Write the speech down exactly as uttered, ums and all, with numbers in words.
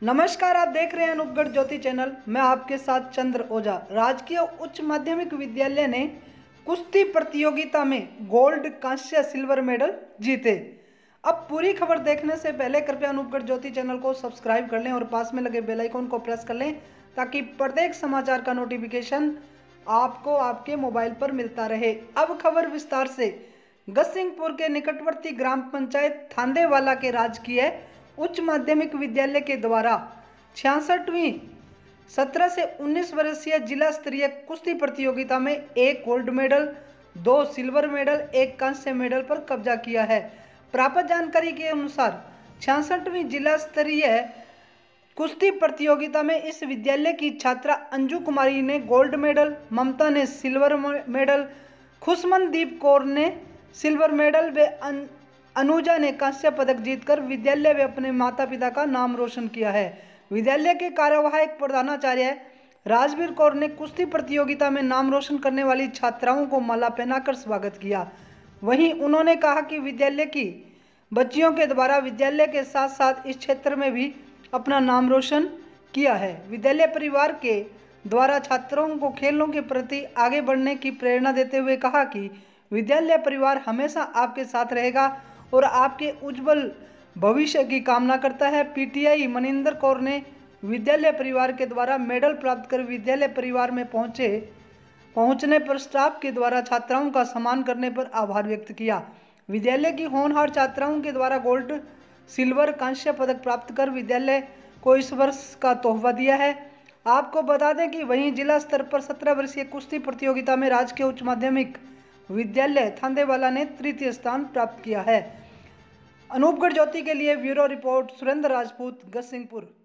नमस्कार, आप देख रहे हैं अनूपगढ़ ज्योति चैनल। मैं आपके साथ चंद्र ओझा। राजकीय उच्च माध्यमिक विद्यालय ने कुश्ती प्रतियोगिता में गोल्ड, कांस्य, सिल्वर मेडल जीते। अब पूरी खबर देखने से पहले कृपया अनूपगढ़ ज्योति चैनल को सब्सक्राइब कर लें और पास में लगे बेल आइकन को प्रेस कर लें ताकि प्रत्येक समाचार का नोटिफिकेशन आपको आपके मोबाइल पर मिलता रहे। अब खबर विस्तार से। गसिंगपुर के निकटवर्ती ग्राम पंचायत थांदेवाला के राजकीय उच्च माध्यमिक विद्यालय के द्वारा छियासठवीं सत्रह से उन्नीस वर्षीय जिला स्तरीय कुश्ती प्रतियोगिता में एक गोल्ड मेडल, दो सिल्वर मेडल, एक कांस्य मेडल पर कब्जा किया है। प्राप्त जानकारी के अनुसार छियासठवीं जिला स्तरीय कुश्ती प्रतियोगिता में इस विद्यालय की छात्रा अंजू कुमारी ने गोल्ड मेडल, ममता ने सिल्वर मेडल, खुशमनदीप कौर ने सिल्वर मेडल व अनुजा ने कांस्य पदक जीतकर विद्यालय व अपने माता पिता का नाम रोशन किया है। विद्यालय के कार्यवाहक प्रधानाचार्य राजवीर कौर ने कुश्ती प्रतियोगिता में नाम रोशन करने वाली छात्राओं को माला पहनाकर स्वागत किया। वहीं उन्होंने कहा कि विद्यालय की बच्चियों के द्वारा विद्यालय के साथ साथ इस क्षेत्र में भी अपना नाम रोशन किया है। विद्यालय परिवार के द्वारा छात्रों को खेलों के प्रति आगे बढ़ने की प्रेरणा देते हुए कहा कि विद्यालय परिवार हमेशा आपके साथ रहेगा और आपके उज्जवल भविष्य की कामना करता है। पीटीआई मनिंदर कौर ने विद्यालय परिवार के द्वारा मेडल प्राप्त कर विद्यालय परिवार में पहुंचे पहुंचने पर स्टाफ के द्वारा छात्राओं का सम्मान करने पर आभार व्यक्त किया। विद्यालय की होनहार छात्राओं के द्वारा गोल्ड, सिल्वर, कांस्य पदक प्राप्त कर विद्यालय को इस वर्ष का तोहफा दिया है। आपको बता दें कि वहीं जिला स्तर पर सत्रह वर्षीय कुश्ती प्रतियोगिता में राजकीय उच्च माध्यमिक विद्यालय थांदेवाला ने तृतीय स्थान प्राप्त किया है। अनूपगढ़ ज्योति के लिए ब्यूरो रिपोर्ट सुरेंद्र राजपूत, गसिंगपुर।